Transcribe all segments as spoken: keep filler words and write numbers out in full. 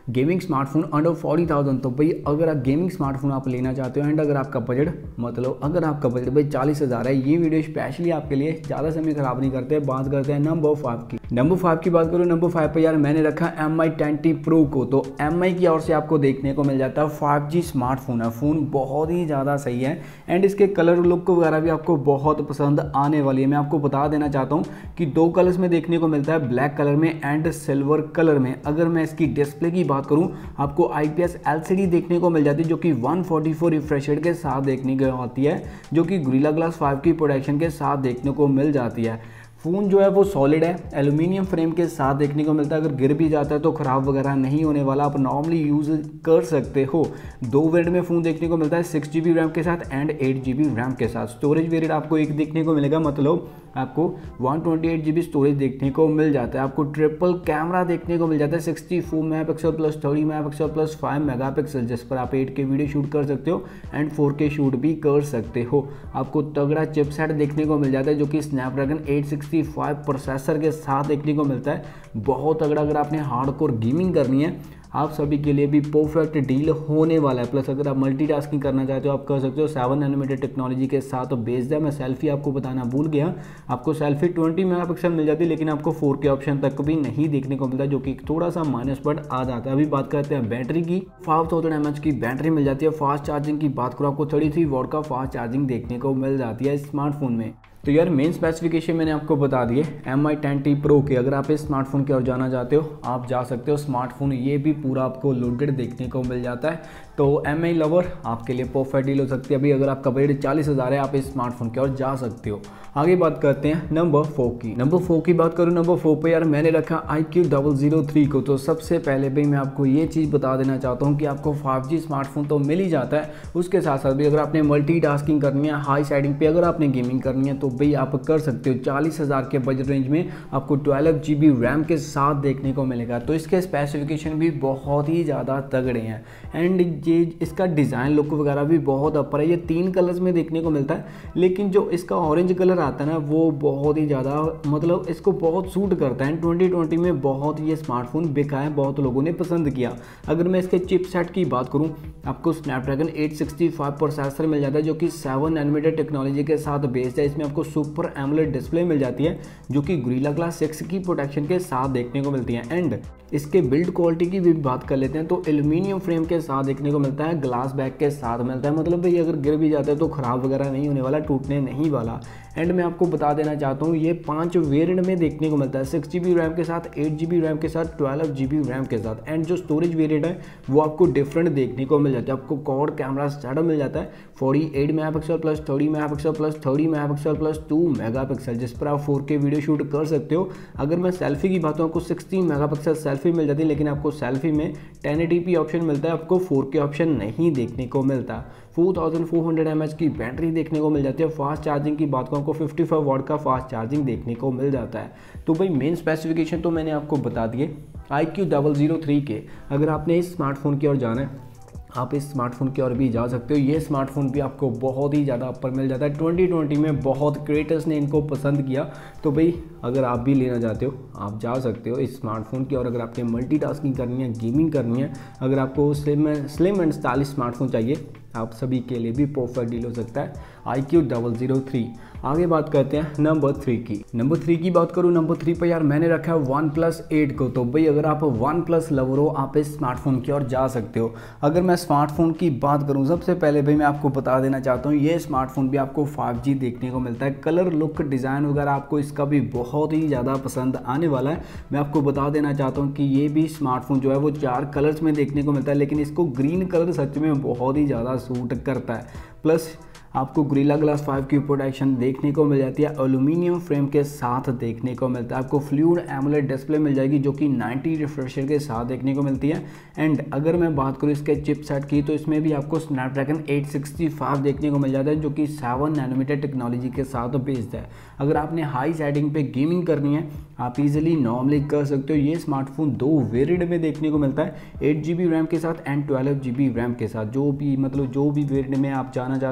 Gaming smartphone under forty thousand. तो भाई अगर आप गेमिंग स्मार्टफोन आप लेना चाहते हो एंड अगर आपका बजट मतलब अगर आपका बजट भाई चालीस हज़ार है, ये वीडियो स्पेशली आपके लिए। ज़्यादा समय खराब नहीं करते, बात करते हैं नंबर फाइव की। नंबर फाइव की बात करूँ, नंबर फाइव पर यार मैंने रखा एम आई ट्वेंटी प्रो को। तो एम आई की ओर से आपको देखने को मिल जाता है फाइव जी स्मार्टफोन है। फ़ोन बहुत ही ज़्यादा सही है एंड इसके कलर लुक वगैरह भी आपको बहुत पसंद आने वाली है। मैं आपको बता देना चाहता हूँ कि दो कलर्स में देखने को मिलता है, ब्लैक कलर में एंड सिल्वर कलर में। अगर मैं इसकी डिस्प्ले की बात करूं, आपको आईपीएस एलसीडी देखने को मिल जाती है जो कि one forty four refresh rate के साथ देखने को आती है, जो कि गोरिल्ला ग्लास फाइव की प्रोटेक्शन के साथ देखने को मिल जाती है। फ़ोन जो है वो सॉलिड है, एल्यूमिनियम फ्रेम के साथ देखने को मिलता है। अगर गिर भी जाता है तो ख़राब वगैरह नहीं होने वाला, आप नॉर्मली यूज़ कर सकते हो। दो वेरिएंट में फ़ोन देखने को मिलता है, सिक्स जी बी रैम के साथ and eight G B RAM के साथ। स्टोरेज वेरिएंट आपको एक देखने को मिलेगा, मतलब आपको one twenty eight G B storage देखने को मिल जाता है। आपको ट्रिपल कैमरा देखने को मिल जाता है, sixty four megapixel plus thirty megapixel plus five megapixel, जिस पर आप एट के वीडियो शूट कर सकते हो एंड फोर के शूट भी कर सकते हो। आपको तगड़ा चिपसेट देखने को मिल जाता है जो कि Snapdragon eight sixty five processor के साथ देखने को मिलता है। बहुत तगड़ा। अगर आपने हार्डकोर गेमिंग करनी है आप सभी के लिए भी परफेक्ट डील होने वाला है। प्लस अगर आप मल्टीटास्किंग करना चाहते हो आप कर सकते हो। सेवन नैनोमीटर टेक्नोलॉजी के साथ बेस्ड है। मैं सेल्फी आपको बताना भूल गया, आपको सेल्फी ट्वेंटी मेगापिक्सल मिल जाती है, लेकिन आपको फोर के ऑप्शन तक भी नहीं देखने को मिलता, जो कि थोड़ा सा माइनस पॉइंट आ जाता है। अभी बात करते हैं बैटरी की। फाइव थाउजेंड एम एच की बैटरी मिल जाती है। फास्ट चार्जिंग की बात करो, आपको थर्टी थ्री वॉट का फास्ट चार्जिंग देखने को मिल जाती है स्मार्टफोन में। तो यार मेन स्पेसिफिकेशन मैंने आपको बता दिए एम आई ट्वेंटी प्रो के। अगर आप इस स्मार्टफोन की ओर जाना चाहते हो आप जा सकते हो। स्मार्टफोन ये भी पूरा आपको लोडेड देखने को मिल जाता है, तो एम आई लवर आपके लिए परफेक्ट डील हो सकती है। अभी अगर आपका बजट चालीस हज़ार है आप इस स्मार्टफोन की ओर जा सकते हो। आगे बात करते हैं नंबर फोर की। नंबर फोर की बात करूँ, नंबर फोर पे यार मैंने रखा I Q double zero three को। तो सबसे पहले भी मैं आपको ये चीज़ बता देना चाहता हूँ कि आपको फाइव जी स्मार्टफोन तो मिल ही जाता है, उसके साथ साथ भी अगर आपने मल्टीटास्किंग करनी है, हाई साइडिंग पे अगर आपने गेमिंग करनी है तो भाई आप कर सकते हो। चालीस हज़ार के बजट रेंज में आपको ट्वेल्व जी बी रैम के साथ देखने को मिलेगा। तो इसके स्पेसिफिकेशन भी बहुत ही ज़्यादा तगड़े हैं एंड ये इसका डिज़ाइन लुक वगैरह भी बहुत अपर है। ये तीन कलर्स में देखने को मिलता है, लेकिन जो इसका ऑरेंज कलर आता है ना वो बहुत ही ज़्यादा मतलब इसको बहुत सूट करता है। ट्वेंटी ट्वेंटी में बहुत ये स्मार्टफोन बिका है, बहुत लोगों ने पसंद किया। अगर मैं इसके चिपसेट की बात करूं, आपको Snapdragon eight sixty five processor मिल जाता है जो कि सेवन नैनोमीटर टेक्नोलॉजी के साथ बेस्ड है। इसमें आपको सुपर एमोलेड डिस्प्ले मिल जाती है जो कि गोरिल्ला ग्लास सिक्स की प्रोटेक्शन के साथ देखने को मिलती है। एंड इसके बिल्ड क्वालिटी की भी बात कर लेते हैं तो एल्यूमिनियम फ्रेम के साथ देखने को मिलता है, ग्लास बैक के साथ मिलता है। मतलब भाई अगर गिर भी जाता है तो ख़राब वगैरह नहीं होने वाला, टूटने नहीं वाला। एंड मैं आपको बता देना चाहता हूँ ये पांच वेरिएंट में देखने को मिलता है, सिक्स जी बी रैम के साथ, एट जी बी रैम के साथ, ट्वेल्व जी बी रैम के साथ। एंड जो स्टोरेज वेरिएंट है वो आपको डिफरेंट देखने को मिल जाता है। आपको क्वाड कैमरा सेटअप मिल जाता है forty eight megapixel plus thirty megapixel plus thirty megapixel plus two megapixel, जिस पर आप फोर के वीडियो शूट कर सकते हो। अगर मैं सेल्फी की बात करूँ आपको सिक्सटीन मेगापिक्सल सेल्फी मिल जाती है, लेकिन आपको सेल्फी में टेन एटी पी ऑप्शन मिलता है, आपको फोर के ऑप्शन नहीं देखने को मिलता। Four thousand four hundred M H की बैटरी देखने को मिल जाती है। फास्ट चार्जिंग की बात करूँ आपको फिफ्टी फाइव वॉट का फास्ट चार्जिंग देखने को मिल जाता है। तो भाई मेन स्पेसिफिकेशन तो मैंने आपको बता दिए I Q double zero three के। अगर आपने इस स्मार्टफोन की ओर जाना है आप इस स्मार्टफोन की ओर भी जा सकते हो। ये स्मार्टफोन भी आपको बहुत ही ज़्यादा अपर मिल जाता है। ट्वेंटी ट्वेंटी में बहुत क्रिएटर्स ने इनको पसंद किया, तो भाई अगर आप भी लेना चाहते हो आप जा सकते हो इस स्मार्टफोन की। और अगर आपने मल्टीटास्किंग करनी है, गेमिंग करनी है, अगर आपको slim slim and stylish smartphone चाहिए आप सभी के लिए भी परफेक्ट डील हो सकता है I Q double zero three. आगे बात करते हैं नंबर थ्री की। नंबर थ्री की बात करूँ, नंबर थ्री पर यार मैंने रखा है वन प्लस एट को। तो भाई अगर आप वन प्लस लवर हो आप इस स्मार्टफोन की ओर जा सकते हो। अगर मैं स्मार्टफोन की बात करूँ सबसे पहले भाई मैं आपको बता देना चाहता हूँ ये स्मार्टफोन भी आपको फाइव जी देखने को मिलता है। कलर लुक डिज़ाइन वगैरह आपको इसका भी बहुत ही ज़्यादा पसंद आने वाला है। मैं आपको बता देना चाहता हूँ कि ये भी स्मार्टफोन जो है वो चार कलर्स में देखने को मिलता है, लेकिन इसको ग्रीन कलर सच में बहुत ही ज़्यादा सूट करता है। प्लस आपको गोरिल्ला ग्लास फाइव की प्रोटेक्शन देखने को मिल जाती है, एल्यूमिनियम फ्रेम के साथ देखने को मिलता है। आपको फ्लूइड एमोलेड डिस्प्ले मिल जाएगी जो कि नाइंटी रिफ्रेशर के साथ देखने को मिलती है। एंड अगर मैं बात करूँ इसके चिपसेट की तो इसमें भी आपको स्नैपड्रैगन एट सिक्सटी फाइव देखने को मिल जाता है जो कि सेवन नैनोमीटर टेक्नोलॉजी के साथ बेस्ड है। अगर आपने हाई सेटिंग पे गेमिंग करनी है आप इजीली नॉर्मली कर सकते हो। ये स्मार्टफोन दो वेरिएंट में देखने को मिलता है, एट जी बी रैम के साथ and twelve G B RAM के साथ। जो भी मतलब जो भी वेरिएंट में आप जाना चाहते हो आप उस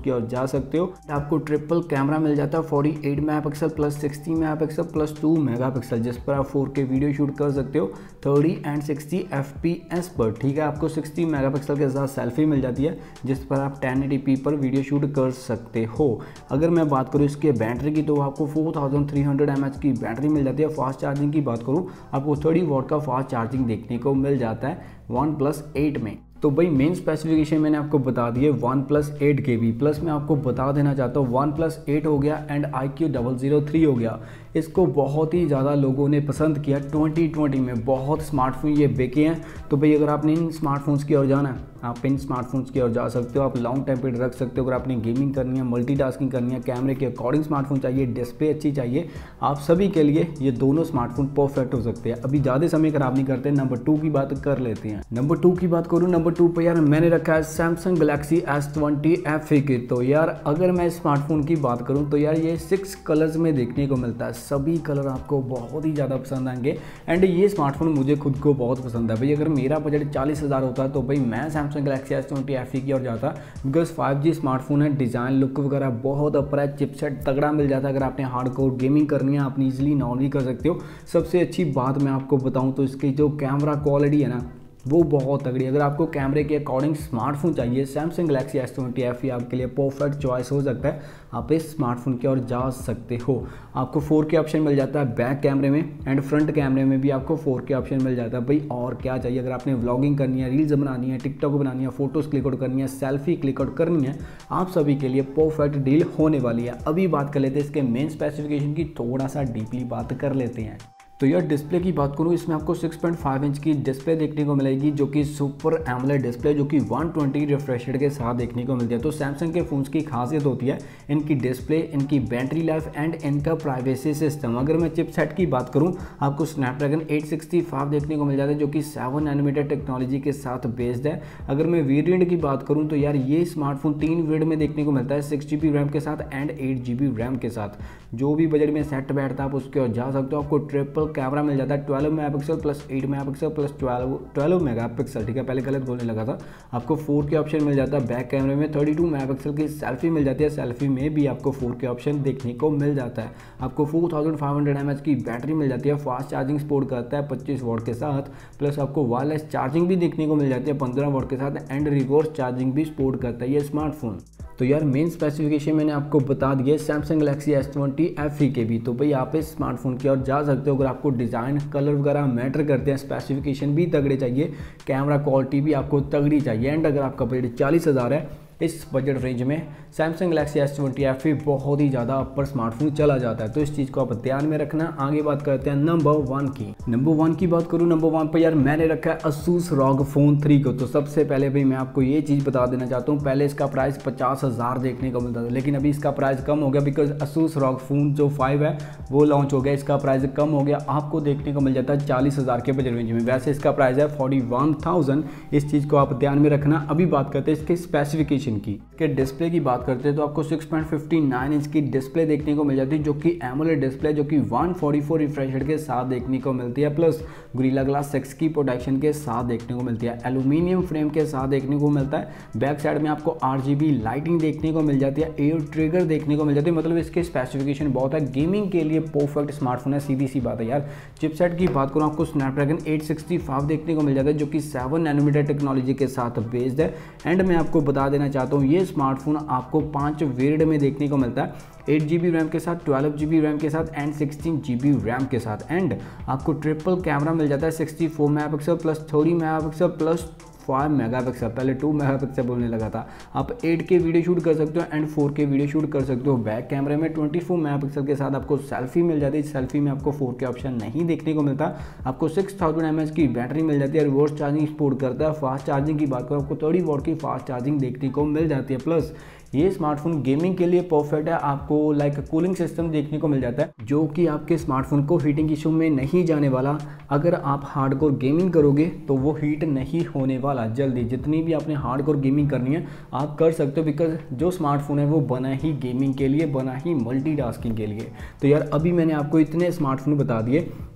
की ओर जा सकते हो। आपको ट्रिपल कैमरा मिल जाता है अड़तालीस मेगापिक्सल प्लस साठ मेगापिक्सल प्लस टू मेगापिक्सल, जिस पर आप फोर के वीडियो शूट कर सकते हो तीस एंड साठ एफपीएस पर। ठीक है, आपको साठ मेगापिक्सल के साथ सेल्फी मिल जाती है जिस पर आप टेन एटी पी पर वीडियो शूट कर सकते हो। अगर मैं बात करूँ इसके बैटरी की तो आपको four thousand three hundred M H की बैटरी मिल जाती है। फास्ट चार्जिंग की बात करूँ आपको तीस वॉट का फास्ट चार्जिंग देखने को मिल जाता है वन प्लस एट में। तो भाई मेन स्पेसिफिकेशन मैंने आपको बता दी है वन प्लस एट के बी, प्लस मैं आपको बता देना चाहता हूँ वन प्लस एट हो गया and I Q double zero three हो गया। इसको बहुत ही ज़्यादा लोगों ने पसंद किया ट्वेंटी ट्वेंटी में, बहुत स्मार्टफोन ये बिके हैं। तो भाई अगर आपने इन स्मार्टफोन्स की ओर जाना है आप इन स्मार्टफोन्स की ओर जा सकते हो, आप लॉन्ग टाइम पे रख सकते हो। अगर आपने गेमिंग करनी है, मल्टीटास्किंग करनी है, कैमरे के अकॉर्डिंग स्मार्टफोन चाहिए, डिस्प्ले अच्छी चाहिए, आप सभी के लिए ये दोनों स्मार्टफोन परफेक्ट हो सकते हैं। अभी ज़्यादा समय खराब नहीं करते, नंबर टू की बात कर लेते हैं। नंबर टू की बात करूँ, नंबर टू पर यार मैंने रखा है Samsung Galaxy S twenty F E की। तो यार अगर मैं स्मार्टफोन की बात करूँ तो यार ये सिक्स कलर्स में देखने को मिलता है, सभी कलर आपको बहुत ही ज़्यादा पसंद आएंगे एंड ये स्मार्टफोन मुझे खुद को बहुत पसंद है। भाई अगर मेरा बजट चालीस हज़ार होता तो भाई मैं Samsung Galaxy S twenty F E की ओर जाता, बिकॉज फाइव जी स्मार्टफोन है, डिज़ाइन लुक वगैरह बहुत अपर है, चिपसेट तगड़ा मिल जाता है। अगर आपने हार्डकोर गेमिंग करनी है आप ईजिली नॉन भी कर सकते हो। सबसे अच्छी बात मैं आपको बताऊँ तो इसकी जो कैमरा क्वालिटी है ना वो बहुत तगड़ी। अगर आपको कैमरे के अकॉर्डिंग स्मार्टफोन चाहिए Samsung Galaxy S twenty F E आपके लिए परफेक्ट चॉइस हो सकता है, आप इस स्मार्टफोन की ओर जा सकते हो। आपको फोर के ऑप्शन मिल जाता है बैक कैमरे में एंड फ्रंट कैमरे में भी आपको फोर के ऑप्शन मिल जाता है। भाई और क्या चाहिए। अगर आपने व्लॉगिंग करनी है, रील्स बनानी है, टिकटॉक बनानी है, फोटोज़ क्लिक आउट करनी है, सेल्फी क्लिक आउट करनी है, आप सभी के लिए परफेक्ट डील होने वाली है। अभी बात कर लेते हैं इसके मेन स्पेसिफिकेशन की, थोड़ा सा डीपली बात कर लेते हैं। तो यार डिस्प्ले की बात करूँ, इसमें आपको सिक्स पॉइंट फाइव इंच की डिस्प्ले देखने को मिलेगी जो कि सुपर एमोलेड डिस्प्ले जो कि वन ट्वेंटी रिफ्रेश रेट के साथ देखने को मिलती है। तो सैमसंग के फ़ोन्स की खासियत होती है इनकी डिस्प्ले, इनकी बैटरी लाइफ एंड इनका प्राइवेसी सिस्टम। अगर मैं चिपसेट की बात करूँ आपको स्नैपड्रैगन एट सिक्सटी फाइव देखने को मिल जाता है जो कि सेवन नैनोमीटर टेक्नोलॉजी के साथ बेस्ड है। अगर मैं वेरिएंट की बात करूँ तो यार ये स्मार्टफोन तीन वेरिएंट में देखने को मिलता है, सिक्स जी बी रैम के साथ and eight G B RAM के साथ। जो भी बजट में सेट बैठता है आप उसके ओर जा सकते हो। आपको ट्रिपल कैमरा मिल जाता है twelve megapixel plus eight megapixel plus twelve twelve megapixel. ठीक है, पहले गलत बोलने लगा था। आपको फोर के ऑप्शन मिल जाता है बैक कैमरे में, थर्टी टू मेगापिक्सल की सेल्फी मिल जाती है, सेल्फी में भी आपको फोर के ऑप्शन देखने को मिल जाता है। आपको four thousand five hundred M H की बैटरी मिल जाती है, फास्ट चार्जिंग सपोर्ट करता है पच्चीस वॉट के साथ, प्लस आपको वायरलेस चार्जिंग भी देखने को मिल जाती है पंद्रह वॉट के साथ एंड रिवर्स चार्जिंग भी सपोर्ट करता है ये स्मार्टफोन। तो यार मेन स्पेसिफिकेशन मैंने आपको बता दिया Samsung Galaxy S twenty F E के भी। तो भाई आप इस स्मार्टफोन की ओर जा सकते हो। अगर आपको डिज़ाइन कलर वगैरह मैटर करते हैं, स्पेसिफिकेशन भी तगड़े चाहिए, कैमरा क्वालिटी भी आपको तगड़ी चाहिए एंड अगर आपका बजट चालीस हज़ार है इस बजट रेंज में Samsung Galaxy S twenty F E बहुत ही ज़्यादा अपर स्मार्टफोन चला जाता है। तो इस चीज़ को आप ध्यान में रखना। आगे बात करते हैं नंबर वन की। नंबर वन की बात करूँ, नंबर वन पर यार मैंने रखा है असूस रॉग फोन थ्री को। तो सबसे पहले भाई मैं आपको ये चीज़ बता देना चाहता हूँ, पहले इसका प्राइस पचास हज़ार देखने को मिलता था लेकिन अभी इसका प्राइस कम हो गया बिकॉज असूस रॉग फोन जो फाइव है वो लॉन्च हो गया, इसका प्राइस कम हो गया, आपको देखने को मिल जाता है चालीस हज़ार के बजट रेंज में। वैसे इसका प्राइस है फोर्टी वन थाउजेंड, इस चीज़ को आप ध्यान में रखना। अभी बात करते हैं इसके स्पेसिफिकेशन की। इसके डिस्प्ले की बात करते हैं तो आपको six point five nine inch की डिस्प्ले देखने को मिल जाती है जो कि एमोलेड डिस्प्ले जो कि one forty four refresh rate के साथ देखने को मिलती है, प्लस गोरिल्ला ग्लास सिक्स की प्रोटेक्शन के साथ देखने को मिलती है, एल्यूमिनियम फ्रेम के साथ देखने को मिलता है। बैक साइड में आपको आरजीबी लाइटिंग देखने को मिल जाती है, एयर ट्रिगर देखने को मिल जाती है। मतलब इसके स्पेसिफिकेशन बहुत है, गेमिंग के लिए परफेक्ट स्मार्टफोन है, सीधी सी बात है यार। चिपसेट की बात करूँ आपको स्नैपड्रैगन एट सिक्सटी फाइव देखने को मिल जाता है जो कि सेवन नैनोमीटर टेक्नोलॉजी के साथ बेस्ड है एंड मैं आपको बता देना चाहता हूँ ये स्मार्टफोन आपको पांच वेरिएंट में देखने को मिलता है, एट जी बी रैम के साथ, ट्वेल्व जी बी रैम के साथ and sixteen G B RAM के साथ एंड आपको ट्रिपल कैमरा मिल जाता है sixty four megapixel plus thirty megapixel plus five megapixel, पहले टू मेगापिक्सल बोलने लगा था। आप एट के वीडियो शूट कर सकते हो and four K video shoot कर सकते हो। बैक कैमरे में ट्वेंटी फोर मेगापिक्सल के साथ आपको सेल्फी मिल जाती है, सेल्फी में आपको फोर के ऑप्शन नहीं देखने को मिलता। आपको सिक्स थाउजेंड एम एच की बैटरी मिल जाती है, रिवर्स चार्जिंग सपोर्ट करता है। फास्ट चार्जिंग की बात करो आपको थर्टी वॉट की फास्ट चार्जिंग देखने को मिल जाती है, प्लस ये स्मार्टफोन गेमिंग के लिए परफेक्ट है। आपको लाइक कूलिंग सिस्टम देखने को मिल जाता है जो कि आपके स्मार्टफोन को हीटिंग इशू में नहीं जाने वाला। अगर आप हार्डकोर गेमिंग करोगे तो वो हीट नहीं होने वाला जल्दी। जितनी भी आपने हार्डकोर गेमिंग करनी है आप कर सकते हो बिकॉज जो स्मार्टफोन है वो बना ही गेमिंग के लिए, बना ही मल्टीटास्किंग के लिए। तो यार अभी मैंने आपको इतने स्मार्टफोन बता दिए, तो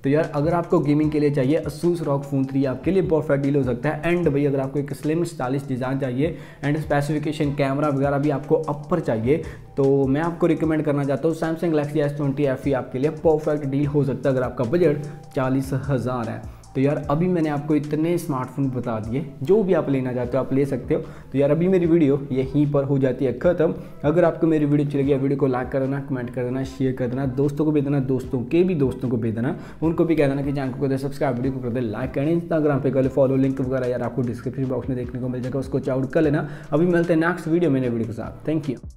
तो यार अगर आपको गेमिंग के लिए चाहिए Asus ROG Phone थ्री आपके लिए परफेक्ट डील हो सकता है। एंड भाई अगर आपको एक स्लिम स्टाइलिश डिज़ाइन चाहिए एंड स्पेसिफिकेशन कैमरा वगैरह भी आपको अपर चाहिए तो मैं आपको रिकमेंड करना चाहता हूँ Samsung Galaxy S twenty F E आपके लिए परफेक्ट डील हो सकता है अगर आपका बजट चालीस हज़ार है। तो यार अभी मैंने आपको इतने स्मार्टफोन बता दिए, जो भी आप लेना चाहते हो आप ले सकते हो। तो यार अभी मेरी वीडियो यहीं पर हो जाती है ख़त्म। अगर आपको मेरी वीडियो अच्छी लगी वीडियो को लाइक कर देना, कमेंट कर देना, शेयर कर देना, दोस्तों को भेज देना, दोस्तों के भी दोस्तों को भेज देना, उनको भी कह देना कि चैनल को कर दे सब्सक्राइब, वीडियो को कर दे लाइक करना, इंस्टाग्राम पे कर ले फॉलो, लिंक वगैरह यार आपको डिस्क्रिप्शन बॉक्स में देखने को मिल जाएगा, उसको चेकआउट कर लेना। अभी मिलते हैं नेक्स्ट वीडियो में नई वीडियो के साथ। Thank you.